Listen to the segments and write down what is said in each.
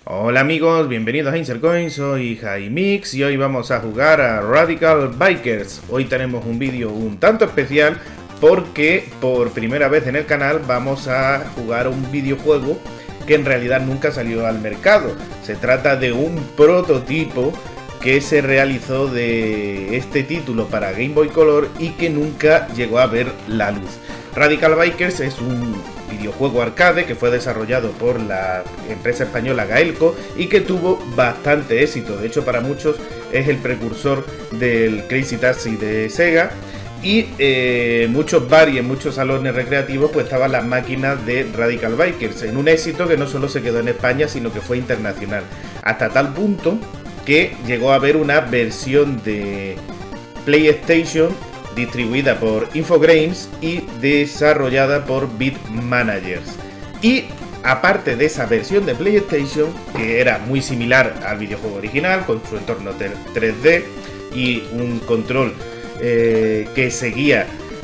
Hola amigos, bienvenidos a InsertCoin, soy Jaimix y hoy vamos a jugar a Radical Bikers. Hoy tenemos un vídeo un tanto especial porque por primera vez en el canal vamos a jugar un videojuego que en realidad nunca salió al mercado. Se trata de un prototipo que se realizó de este título para Game Boy Color y que nunca llegó a ver la luz. Radical Bikers es un videojuego arcade que fue desarrollado por la empresa española Gaelco y que tuvo bastante éxito. De hecho, para muchos es el precursor del Crazy Taxi de Sega. Y muchos bares y en muchos salones recreativos pues estaban las máquinas de Radical Bikers, en un éxito que no solo se quedó en España sino que fue internacional, hasta tal punto que llegó a haber una versión de PlayStation distribuida por Infogrames y desarrollada por Beat Managers. Y aparte de esa versión de PlayStation, que era muy similar al videojuego original con su entorno 3D y un control que seguía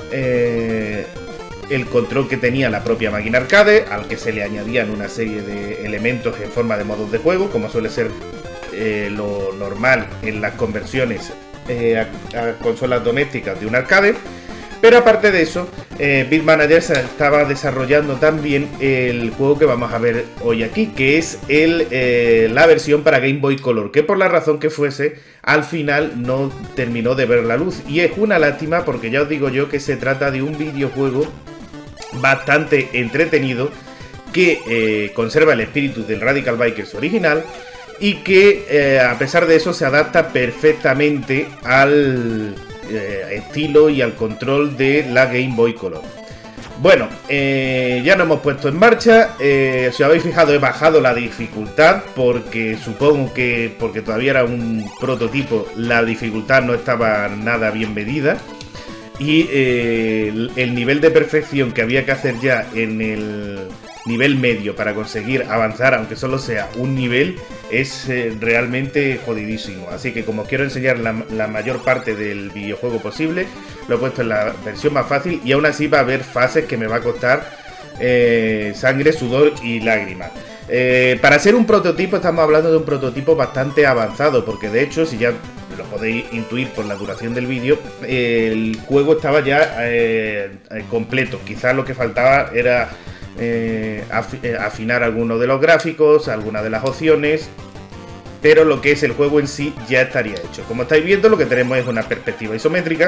el control que tenía la propia máquina arcade, al que se le añadían una serie de elementos en forma de modos de juego, como suele ser lo normal en las conversiones a consolas domésticas de un arcade. Pero aparte de eso, Beat Managers estaba desarrollando también el juego que vamos a ver hoy aquí, que es la versión para Game Boy Color, que por la razón que fuese, al final no terminó de ver la luz. Y es una lástima porque ya os digo yo que se trata de un videojuego bastante entretenido, que conserva el espíritu del Radical Bikers original, y que a pesar de eso se adapta perfectamente al estilo y al control de la Game Boy Color. Bueno, ya nos hemos puesto en marcha. Si os habéis fijado, he bajado la dificultad porque supongo que porque todavía era un prototipo, la dificultad no estaba nada bien medida. Y el nivel de perfección que había que hacer ya en el nivel medio para conseguir avanzar, aunque solo sea un nivel, es realmente jodidísimo. Así que como quiero enseñar la mayor parte del videojuego posible, lo he puesto en la versión más fácil y aún así va a haber fases que me va a costar sangre, sudor y lágrimas. Para ser un prototipo estamos hablando de un prototipo bastante avanzado, porque de hecho, si ya lo podéis intuir por la duración del vídeo, el juego estaba ya completo. Quizás lo que faltaba era afinar algunos de los gráficos, algunas de las opciones, pero lo que es el juego en sí ya estaría hecho. Como estáis viendo, lo que tenemos es una perspectiva isométrica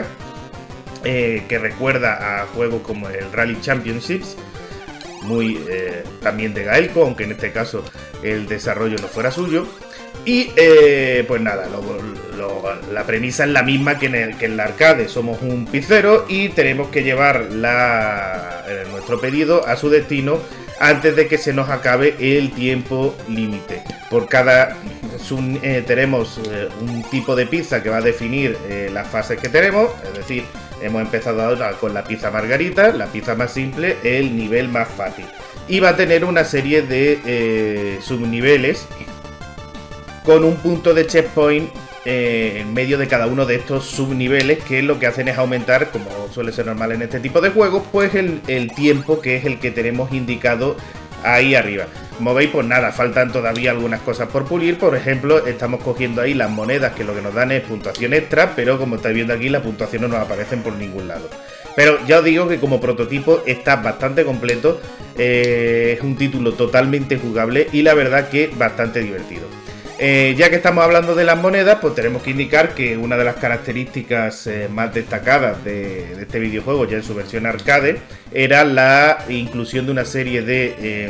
que recuerda a juegos como el Rally Championships, muy también de Gaelco, aunque en este caso el desarrollo no fuera suyo. Y pues nada, la premisa es la misma que en la arcade. Somos un pizzero y tenemos que llevar nuestro pedido a su destino antes de que se nos acabe el tiempo límite. Por cada tenemos un tipo de pizza que va a definir las fases que tenemos. Es decir, hemos empezado ahora con la pizza margarita, la pizza más simple, el nivel más fácil. Y va a tener una serie de subniveles con un punto de checkpoint en medio de cada uno de estos subniveles, que lo que hacen es aumentar, como suele ser normal en este tipo de juegos, pues el tiempo, que es el que tenemos indicado ahí arriba. Como veis, pues nada, faltan todavía algunas cosas por pulir. Por ejemplo, estamos cogiendo ahí las monedas, que lo que nos dan es puntuación extra, pero como estáis viendo aquí, las puntuaciones no aparecen por ningún lado. Pero ya os digo que como prototipo está bastante completo, es un título totalmente jugable y la verdad que bastante divertido. Ya que estamos hablando de las monedas, pues tenemos que indicar que una de las características más destacadas de este videojuego, ya en su versión arcade, era la inclusión de una serie de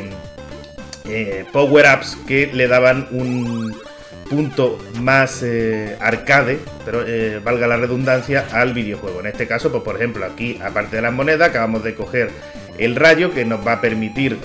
power-ups que le daban un punto más arcade, pero valga la redundancia, al videojuego. En este caso, pues por ejemplo, aquí, aparte de las monedas, acabamos de coger el rayo, que nos va a permitir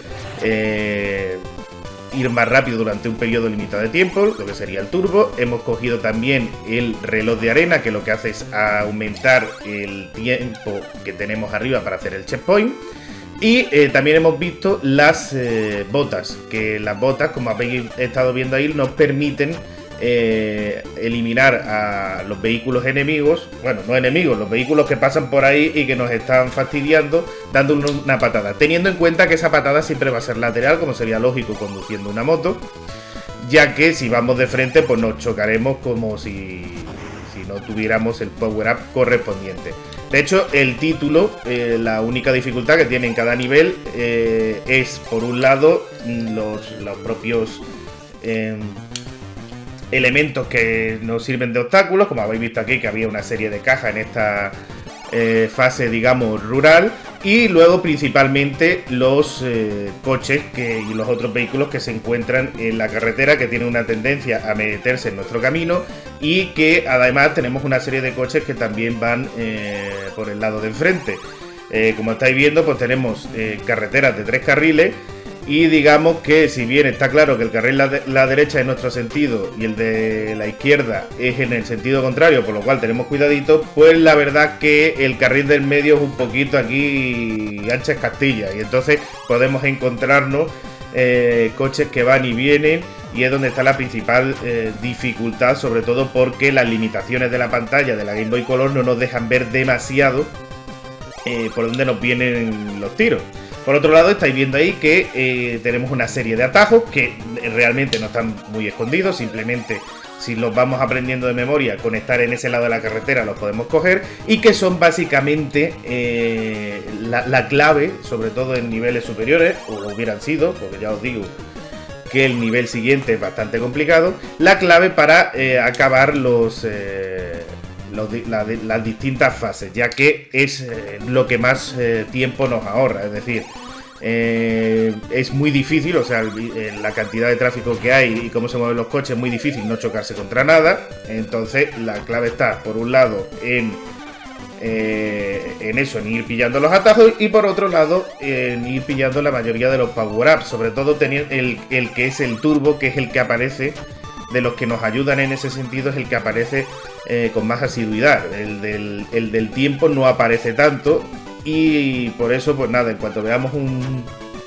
ir más rápido durante un periodo limitado de tiempo, lo que sería el turbo. Hemos cogido también el reloj de arena, que lo que hace es aumentar el tiempo que tenemos arriba para hacer el checkpoint. Y también hemos visto las botas, que las botas, como habéis estado viendo ahí, nos permiten eliminar a los vehículos enemigos, bueno, no enemigos, los vehículos que pasan por ahí y que nos están fastidiando, dándole una patada, teniendo en cuenta que esa patada siempre va a ser lateral, como sería lógico conduciendo una moto, ya que si vamos de frente pues nos chocaremos como si no tuviéramos el power up correspondiente. De hecho, el título, la única dificultad que tiene en cada nivel es, por un lado, los propios elementos que nos sirven de obstáculos, como habéis visto aquí que había una serie de cajas en esta fase, digamos, rural, y luego principalmente los coches y los otros vehículos que se encuentran en la carretera, que tienen una tendencia a meterse en nuestro camino, y que además tenemos una serie de coches que también van por el lado de enfrente. Como estáis viendo, pues tenemos carreteras de 3 carriles. Y digamos que, si bien está claro que el carril la derecha es nuestro sentido y el de la izquierda es en el sentido contrario, por lo cual tenemos cuidadito, pues la verdad que el carril del medio es un poquito aquí ancha es Castilla, y entonces podemos encontrarnos coches que van y vienen, y es donde está la principal dificultad, sobre todo porque las limitaciones de la pantalla de la Game Boy Color no nos dejan ver demasiado por dónde nos vienen los tiros. Por otro lado, estáis viendo ahí que tenemos una serie de atajos que realmente no están muy escondidos, simplemente si los vamos aprendiendo de memoria, con estar en ese lado de la carretera los podemos coger, y que son básicamente la clave, sobre todo en niveles superiores, o lo hubieran sido, porque ya os digo que el nivel siguiente es bastante complicado, la clave para acabar las distintas fases, ya que es lo que más tiempo nos ahorra. Es decir, es muy difícil, o sea, la cantidad de tráfico que hay y cómo se mueven los coches, es muy difícil no chocarse contra nada. Entonces la clave está, por un lado, en eso, en ir pillando los atajos, y por otro lado en ir pillando la mayoría de los power-ups, sobre todo tener el que es el turbo, que es el que aparece. De los que nos ayudan en ese sentido, es el que aparece con más asiduidad. El del tiempo no aparece tanto, y por eso, pues nada, en cuanto veamos un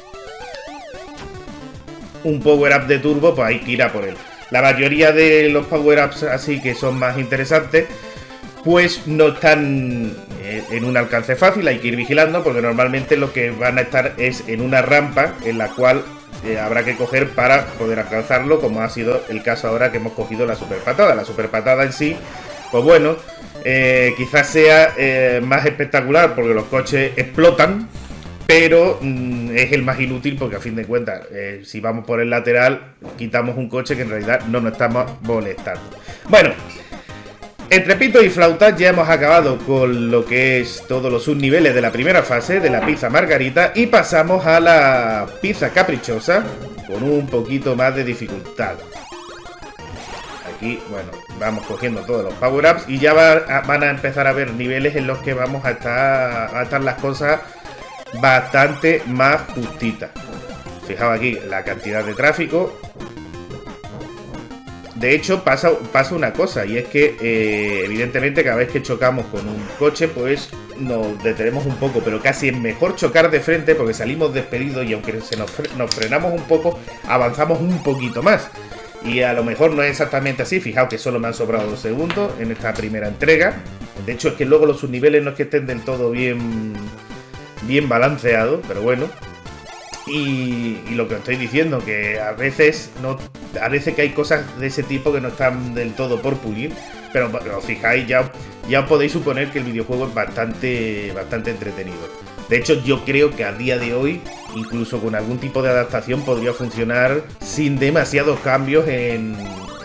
power up de turbo, pues hay que ir a por él. La mayoría de los power ups así que son más interesantes, pues no están en un alcance fácil, hay que ir vigilando, porque normalmente lo que van a estar es en una rampa en la cual habrá que coger para poder alcanzarlo, como ha sido el caso ahora que hemos cogido la super patada. La super patada en sí, pues bueno, quizás sea más espectacular porque los coches explotan, pero es el más inútil, porque a fin de cuentas, si vamos por el lateral, quitamos un coche que en realidad no nos estamos molestando. Bueno, entre pitos y flautas ya hemos acabado con lo que es todos los subniveles de la primera fase de la pizza margarita, y pasamos a la pizza caprichosa con un poquito más de dificultad. Aquí, bueno, vamos cogiendo todos los power-ups y ya van a empezar a haber niveles en los que vamos a estar las cosas bastante más justitas. Fijaos aquí la cantidad de tráfico. De hecho, pasa una cosa, y es que evidentemente cada vez que chocamos con un coche, pues nos detenemos un poco, pero casi es mejor chocar de frente, porque salimos despedidos, y aunque nos frenamos un poco, avanzamos un poquito más. Y a lo mejor no es exactamente así. Fijaos que solo me han sobrado 2 segundos en esta primera entrega. De hecho, es que luego los subniveles no es que estén del todo bien balanceados, pero bueno. Y lo que os estoy diciendo, que a veces que hay cosas de ese tipo que no están del todo por pulir, pero os fijáis, ya os podéis suponer que el videojuego es bastante entretenido. De hecho, yo creo que a día de hoy, incluso con algún tipo de adaptación, podría funcionar sin demasiados cambios en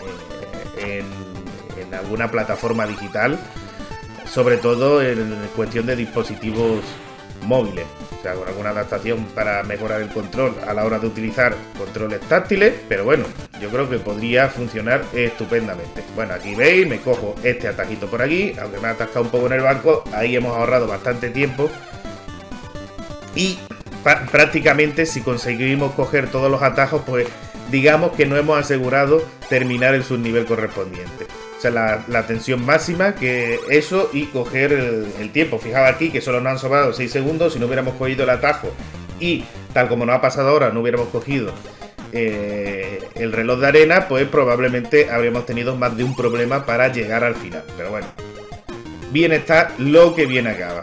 alguna plataforma digital, sobre todo en cuestión de dispositivos móviles. O sea, con alguna adaptación para mejorar el control a la hora de utilizar controles táctiles, pero bueno, yo creo que podría funcionar estupendamente. Bueno, aquí veis, me cojo este atajito por aquí, aunque me ha atascado un poco en el banco, ahí hemos ahorrado bastante tiempo. Y prácticamente, si conseguimos coger todos los atajos, pues digamos que no hemos asegurado terminar el subnivel correspondiente. O sea, la tensión máxima, que eso, y coger el tiempo. Fijaos aquí que solo nos han sobrado 6 segundos. Si no hubiéramos cogido el atajo y, tal como nos ha pasado ahora, no hubiéramos cogido el reloj de arena, pues probablemente habríamos tenido más de un problema para llegar al final. Pero bueno, bien está lo que bien acaba.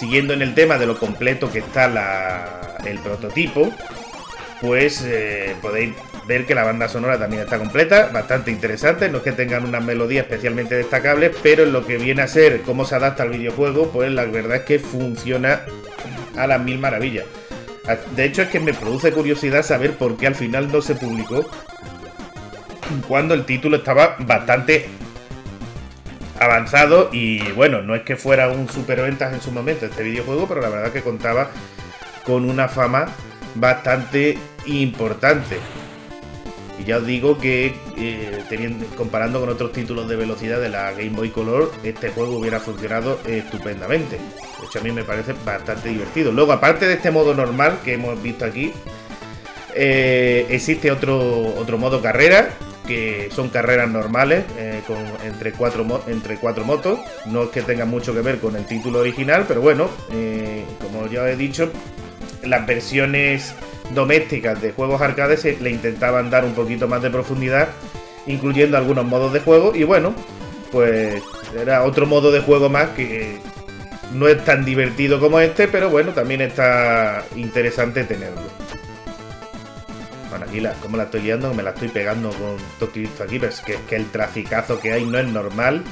siguiendo en el tema de lo completo que está el prototipo, pues podéis ver que la banda sonora también está completa, bastante interesante. No es que tengan una melodía especialmente destacable, pero en lo que viene a ser cómo se adapta al videojuego, pues la verdad es que funciona a las mil maravillas. De hecho, es que me produce curiosidad saber por qué al final no se publicó, cuando el título estaba bastante avanzado. Y bueno, no es que fuera un superventas en su momento este videojuego, pero la verdad que contaba con una fama bastante importante. Y ya os digo que comparando con otros títulos de velocidad de la Game Boy Color, este juego hubiera funcionado estupendamente. De hecho, a mí me parece bastante divertido. Luego, aparte de este modo normal que hemos visto aquí, existe otro modo carrera, que son carreras normales entre cuatro motos. No es que tenga mucho que ver con el título original, pero bueno, como ya he dicho, las versiones domésticas de juegos arcades le intentaban dar un poquito más de profundidad, incluyendo algunos modos de juego. Y bueno, pues era otro modo de juego más que no es tan divertido como este, pero bueno, también está interesante tenerlo. Bueno, aquí como la estoy liando, me la estoy pegando con todo esto aquí, pero es que el traficazo que hay no es normal.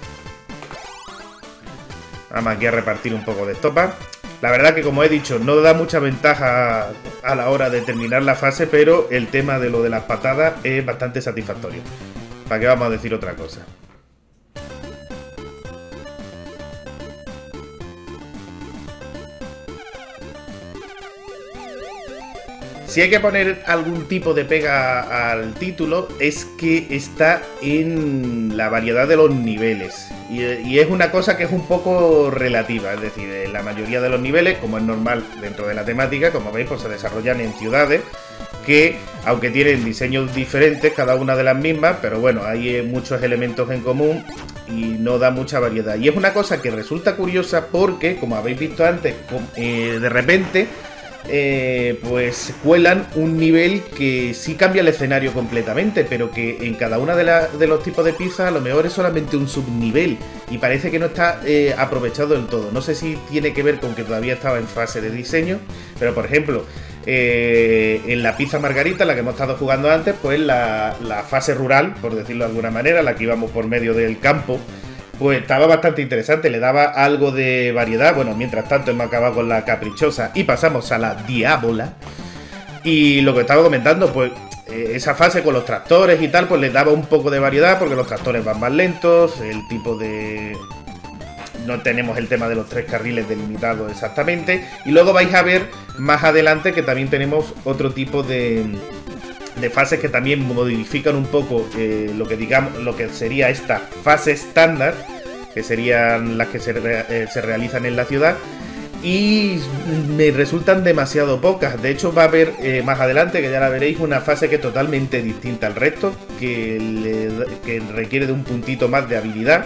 Vamos aquí a repartir un poco de estopa. La verdad que, como he dicho, no da mucha ventaja a la hora de terminar la fase, pero el tema de lo de las patadas es bastante satisfactorio. ¿Para qué vamos a decir otra cosa? Si hay que poner algún tipo de pega al título, es que está en la variedad de los niveles. Y es una cosa que es un poco relativa. Es decir, la mayoría de los niveles, como es normal dentro de la temática, como veis, pues se desarrollan en ciudades que, aunque tienen diseños diferentes, cada una de las mismas, pero bueno, hay muchos elementos en común y no da mucha variedad. Y es una cosa que resulta curiosa porque, como habéis visto antes, de repente pues cuelan un nivel que sí cambia el escenario completamente, pero que en cada una de los tipos de pizzas a lo mejor es solamente un subnivel y parece que no está aprovechado del todo. No sé si tiene que ver con que todavía estaba en fase de diseño, pero por ejemplo, en la pizza margarita, la que hemos estado jugando antes, pues la fase rural, por decirlo de alguna manera, la que íbamos por medio del campo, pues estaba bastante interesante, le daba algo de variedad. Bueno, mientras tanto hemos acabado con la caprichosa y pasamos a la diábola. Y lo que estaba comentando, pues esa fase con los tractores y tal, pues le daba un poco de variedad, porque los tractores van más lentos, el tipo de... no tenemos el tema de los 3 carriles delimitados exactamente. Y luego vais a ver más adelante que también tenemos otro tipo de fases que también modifican un poco lo que sería esta fase estándar, que serían las que se realizan en la ciudad, y me resultan demasiado pocas. De hecho, va a haber más adelante, que ya la veréis, una fase que es totalmente distinta al resto, que requiere de un puntito más de habilidad.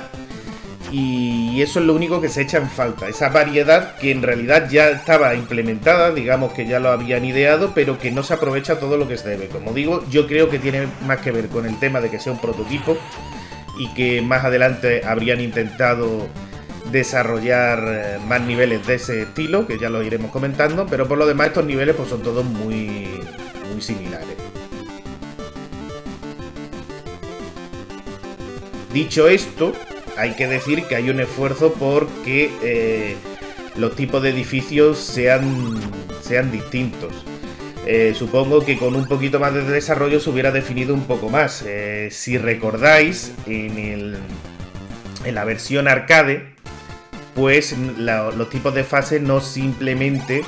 Y eso es lo único que se echa en falta, esa variedad que en realidad ya estaba implementada, digamos que ya lo habían ideado, pero que no se aprovecha todo lo que se debe. Como digo, yo creo que tiene más que ver con el tema de que sea un prototipo y que más adelante habrían intentado desarrollar más niveles de ese estilo, que ya lo iremos comentando, pero por lo demás estos niveles pues son todos muy similares. Dicho esto, hay que decir que hay un esfuerzo por que los tipos de edificios sean distintos. Supongo que con un poquito más de desarrollo se hubiera definido un poco más. Si recordáis, en la versión arcade, pues los tipos de fases no simplemente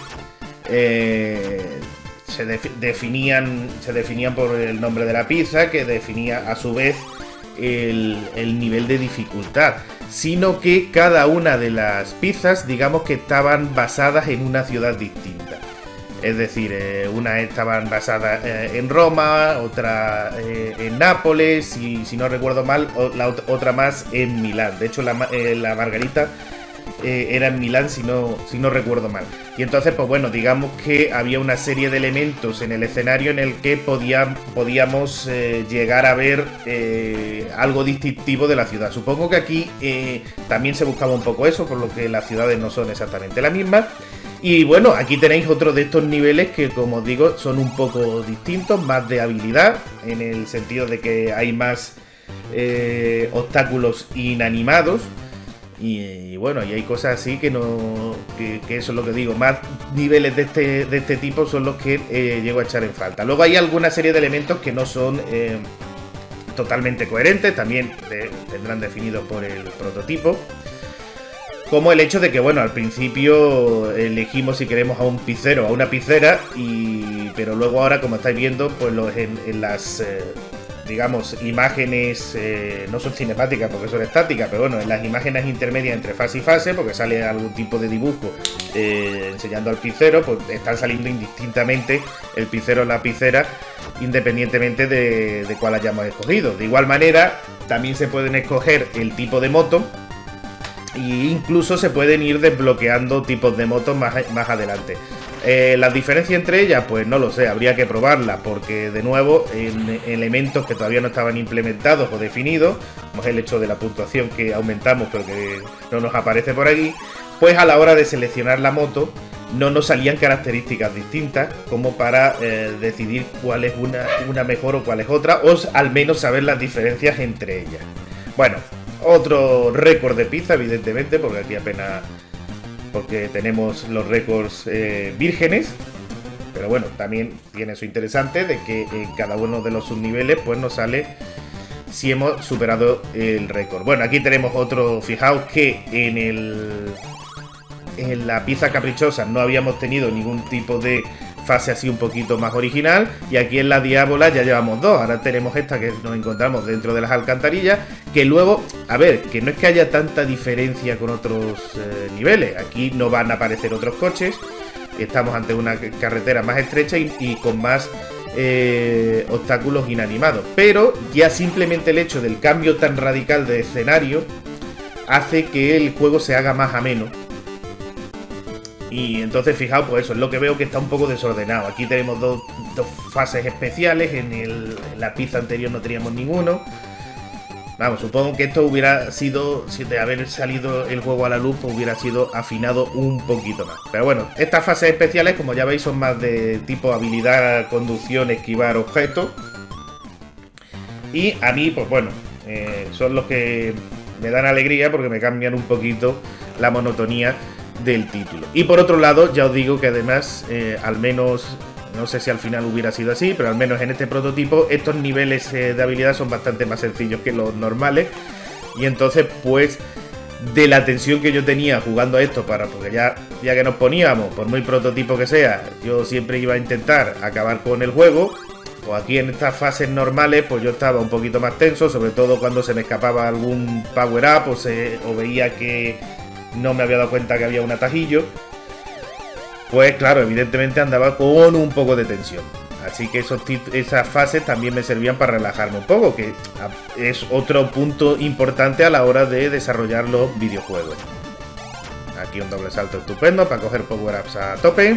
se definían por el nombre de la pizza, que definía a su vez el nivel de dificultad, sino que cada una de las pizzas, digamos que estaban basadas en una ciudad distinta. Es decir, unas estaban basadas en Roma, otra en Nápoles y, si no recuerdo mal, la otra más en Milán. De hecho, la margarita era en Milán, si no recuerdo mal. Y entonces, pues bueno, digamos que había una serie de elementos en el escenario en el que podíamos llegar a ver algo distintivo de la ciudad. Supongo que aquí también se buscaba un poco eso, por lo que las ciudades no son exactamente las mismas. Y bueno, aquí tenéis otro de estos niveles que, como os digo, son un poco distintos, más de habilidad, en el sentido de que hay más obstáculos inanimados. Y bueno, y hay cosas así que no. Que eso es lo que digo. Más niveles de este tipo son los que llego a echar en falta. Luego hay alguna serie de elementos que no son totalmente coherentes. También tendrán definidos por el prototipo. Como el hecho de que, bueno, al principio elegimos si queremos a un pizzero o a una pizzera. Pero luego ahora, como estáis viendo, pues en las. Digamos, imágenes, no son cinemáticas porque son estáticas, pero bueno, en las imágenes intermedias entre fase y fase, porque sale algún tipo de dibujo enseñando al pizzero, pues están saliendo indistintamente el pizzero o la pizzera, independientemente de cuál hayamos escogido. De igual manera, también se pueden escoger el tipo de moto, e incluso se pueden ir desbloqueando tipos de motos más adelante. Las diferencias entre ellas, pues no lo sé, habría que probarlas, porque de nuevo, en elementos que todavía no estaban implementados o definidos, como es el hecho de la puntuación que aumentamos pero que no nos aparece por aquí, pues a la hora de seleccionar la moto no nos salían características distintas como para decidir cuál es una mejor o cuál es otra, o al menos saber las diferencias entre ellas. Bueno, otro récord de pizza, evidentemente, porque aquí apenas... porque tenemos los récords vírgenes, pero bueno, también tiene eso interesante de que en cada uno de los subniveles pues nos sale si hemos superado el récord. Bueno, aquí tenemos otro, fijaos que en la pizza caprichosa no habíamos tenido ningún tipo de fase así un poquito más original, y aquí en la Diábola ya llevamos dos. Ahora tenemos esta que nos encontramos dentro de las alcantarillas, que luego, a ver, que no es que haya tanta diferencia con otros niveles. Aquí no van a aparecer otros coches, estamos ante una carretera más estrecha y con más obstáculos inanimados, pero ya simplemente el hecho del cambio tan radical de escenario hace que el juego se haga más ameno. Y entonces, fijaos, pues eso es lo que veo, que está un poco desordenado. Aquí tenemos dos fases especiales, en la pizza anterior no teníamos ninguno. Vamos, supongo que esto hubiera sido, si de haber salido el juego a la luz, pues hubiera sido afinado un poquito más. Pero bueno, estas fases especiales, como ya veis, son más de tipo habilidad, conducción, esquivar objetos. Y a mí, pues bueno, son los que me dan alegría porque me cambian un poquito la monotonía del título. Y por otro lado, ya os digo que además, al menos, no sé si al final hubiera sido así, pero al menos en este prototipo, estos niveles de habilidad son bastante más sencillos que los normales. Y entonces, pues, de la tensión que yo tenía jugando a esto, porque ya que nos poníamos, por muy prototipo que sea, yo siempre iba a intentar acabar con el juego. Pues aquí en estas fases normales, pues yo estaba un poquito más tenso, sobre todo cuando se me escapaba algún power up o veía que no me había dado cuenta que había un atajillo. Pues claro, evidentemente andaba con un poco de tensión. Así que esas fases también me servían para relajarme un poco, que es otro punto importante a la hora de desarrollar los videojuegos. Aquí un doble salto estupendo para coger power-ups a tope.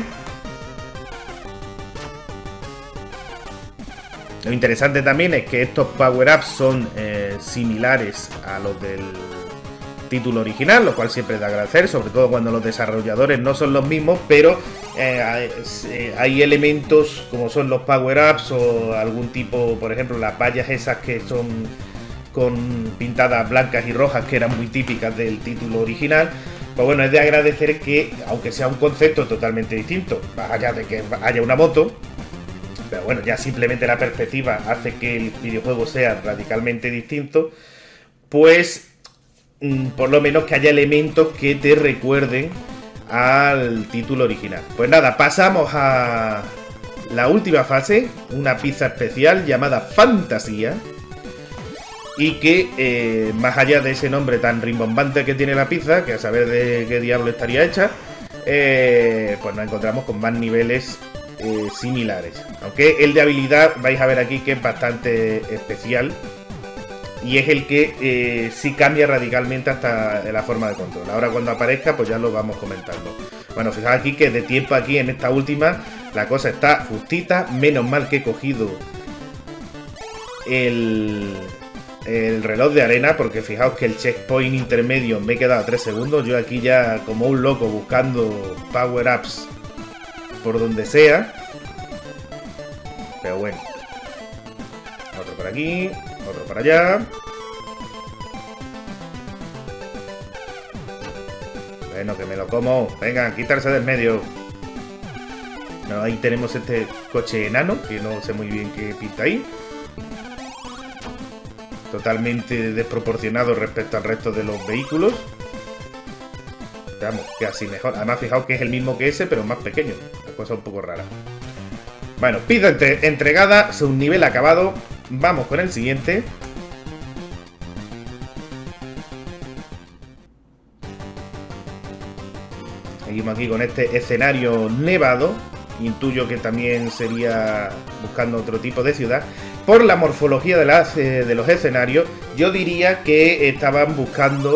Lo interesante también es que estos power-ups son similares a los del título original, lo cual siempre es de agradecer, sobre todo cuando los desarrolladores no son los mismos, pero hay elementos como son los power-ups o algún tipo, por ejemplo, las vallas esas que son con pintadas blancas y rojas, que eran muy típicas del título original. Pues bueno, es de agradecer que, aunque sea un concepto totalmente distinto, más allá de que haya una moto, pero bueno, ya simplemente la perspectiva hace que el videojuego sea radicalmente distinto, pues por lo menos que haya elementos que te recuerden al título original. Pues nada, pasamos a la última fase, una pizza especial llamada Fantasía, y que más allá de ese nombre tan rimbombante que tiene la pizza, que a saber de qué diablo estaría hecha, pues nos encontramos con más niveles similares. Aunque el de habilidad vais a ver aquí que es bastante especial, y es el que sí cambia radicalmente hasta la forma de control. Ahora cuando aparezca pues ya lo vamos comentando. Bueno, fijaos aquí que de tiempo aquí en esta última la cosa está justita. Menos mal que he cogido el reloj de arena, porque fijaos que el checkpoint intermedio me he quedado a 3 segundos. Yo aquí ya como un loco buscando power-ups por donde sea. Pero bueno. Otro por aquí, otro por allá. Bueno, que me lo como. Venga, quitarse del medio. No, ahí tenemos este coche enano, que no sé muy bien qué pinta ahí. Totalmente desproporcionado respecto al resto de los vehículos. Veamos, casi mejor. Además, fijaos que es el mismo que ese, pero más pequeño. Una cosa un poco rara. Bueno, pista entregada, un nivel acabado. Vamos con el siguiente. Seguimos aquí con este escenario nevado. Intuyo que también sería buscando otro tipo de ciudad. Por la morfología de los escenarios, yo diría que estaban buscando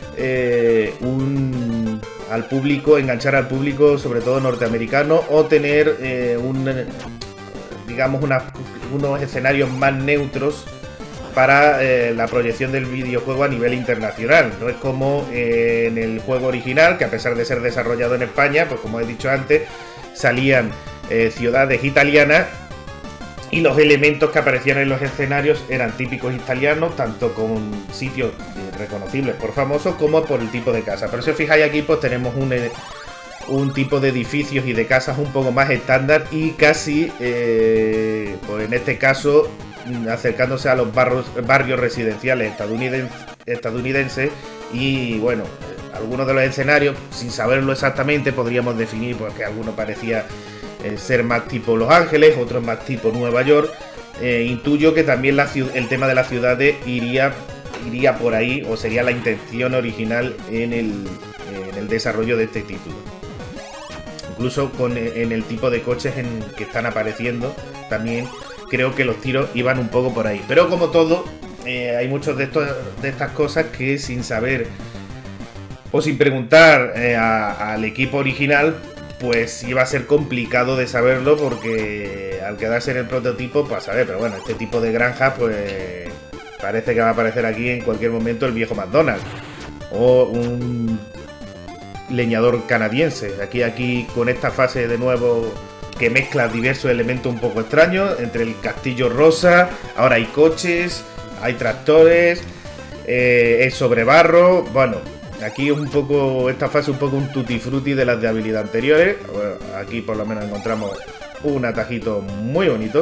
al público, enganchar al público, sobre todo norteamericano, o tener digamos unos escenarios más neutros para la proyección del videojuego a nivel internacional. No es como en el juego original, que a pesar de ser desarrollado en España, pues como he dicho antes, salían ciudades italianas y los elementos que aparecían en los escenarios eran típicos italianos, tanto con sitios reconocibles por famosos como por el tipo de casa. Pero si os fijáis aquí, pues tenemos un tipo de edificios y de casas un poco más estándar y casi, pues en este caso, acercándose a los barrios residenciales estadounidenses. Y bueno, algunos de los escenarios, sin saberlo exactamente, podríamos definir pues que alguno parecía ser más tipo Los Ángeles, otros más tipo Nueva York. Intuyo que también el tema de las ciudades iría por ahí, o sería la intención original en el desarrollo de este título. Incluso en el tipo de coches que están apareciendo, también creo que los tiros iban un poco por ahí. Pero como todo, hay muchos de estas cosas que sin saber o sin preguntar al equipo original, pues iba a ser complicado de saberlo, porque al quedarse en el prototipo, pues a ver, pero bueno, este tipo de granja, pues parece que va a aparecer aquí en cualquier momento el viejo McDonald's o un leñador canadiense. Aquí con esta fase de nuevo que mezcla diversos elementos un poco extraños, entre el castillo rosa, ahora hay coches, hay tractores, es sobre barro. Bueno, aquí un poco, esta fase un poco un tutti frutti de las de habilidad anteriores. Bueno, aquí por lo menos encontramos un atajito muy bonito.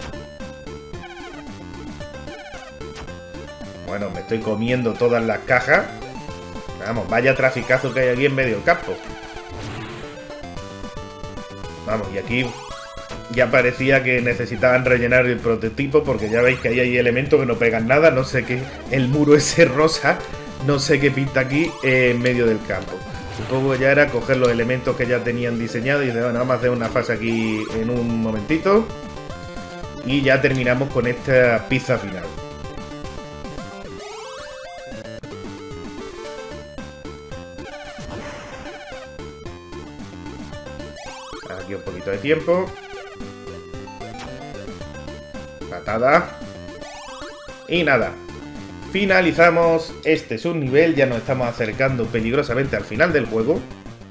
Bueno, me estoy comiendo todas las cajas. Vamos, vaya traficazo que hay aquí en medio del campo. Vamos, y aquí ya parecía que necesitaban rellenar el prototipo, porque ya veis que ahí hay elementos que no pegan nada. No sé qué, el muro ese rosa, no sé qué pinta aquí en medio del campo. Supongo que ya era coger los elementos que ya tenían diseñados y decir, bueno, vamos a hacer una fase aquí en un momentito. Y ya terminamos con esta pizza final. Aquí un poquito de tiempo. Patada. Y nada. Finalizamos este subnivel. Ya nos estamos acercando peligrosamente al final del juego.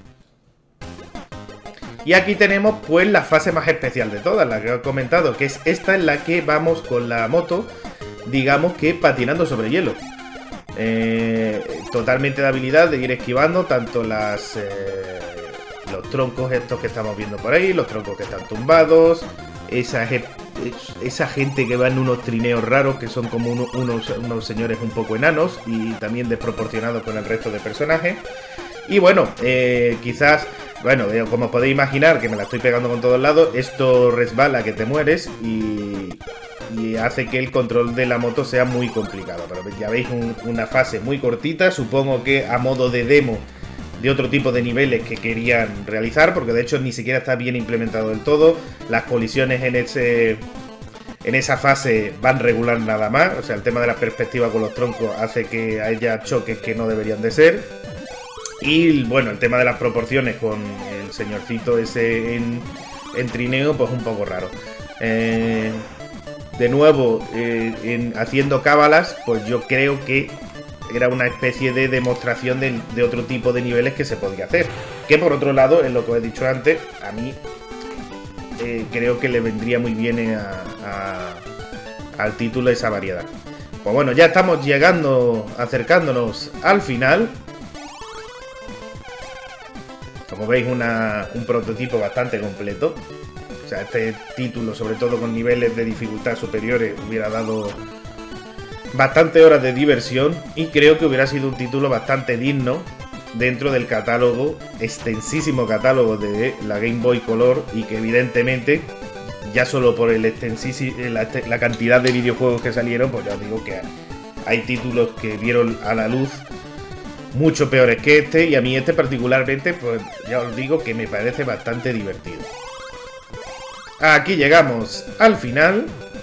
Y aquí tenemos pues la fase más especial de todas, la que os he comentado, que es esta en la que vamos con la moto, digamos que patinando sobre hielo. Totalmente de habilidad de ir esquivando tanto los troncos estos que estamos viendo por ahí, los troncos que están tumbados, esa gente que va en unos trineos raros que son como unos señores un poco enanos y también desproporcionados con el resto de personajes. Y bueno, quizás, bueno, como podéis imaginar, que me la estoy pegando con todos lados, esto resbala que te mueres y hace que el control de la moto sea muy complicado. Pero ya veis una fase muy cortita, supongo que a modo de demo de otro tipo de niveles que querían realizar, porque de hecho ni siquiera está bien implementado del todo. Las colisiones En esa fase van regular nada más, o sea, el tema de la perspectiva con los troncos hace que haya choques que no deberían de ser. Y bueno, el tema de las proporciones con el señorcito ese en trineo, pues un poco raro. De nuevo, haciendo cábalas, pues yo creo que era una especie de demostración de otro tipo de niveles que se podía hacer. Que por otro lado, en lo que os he dicho antes, a mí creo que le vendría muy bien al título esa variedad. Pues bueno, ya estamos acercándonos al final. Como veis, un prototipo bastante completo. O sea, este título, sobre todo con niveles de dificultad superiores, hubiera dado bastante horas de diversión y creo que hubiera sido un título bastante digno dentro del catálogo, extensísimo catálogo de la Game Boy Color, y que evidentemente, ya solo por la cantidad de videojuegos que salieron, pues ya os digo que hay títulos que vieron a la luz mucho peores que este, y a mí este particularmente, pues ya os digo que me parece bastante divertido. Aquí llegamos al final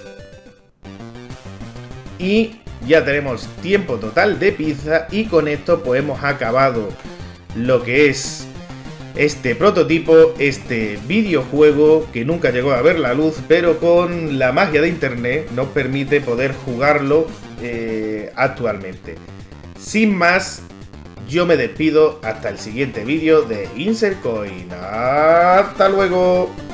y ya tenemos tiempo total de pizza, y con esto pues hemos acabado lo que es este prototipo, este videojuego que nunca llegó a ver la luz, pero con la magia de internet nos permite poder jugarlo actualmente. Sin más, yo me despido hasta el siguiente vídeo de Insert Coin. ¡Hasta luego!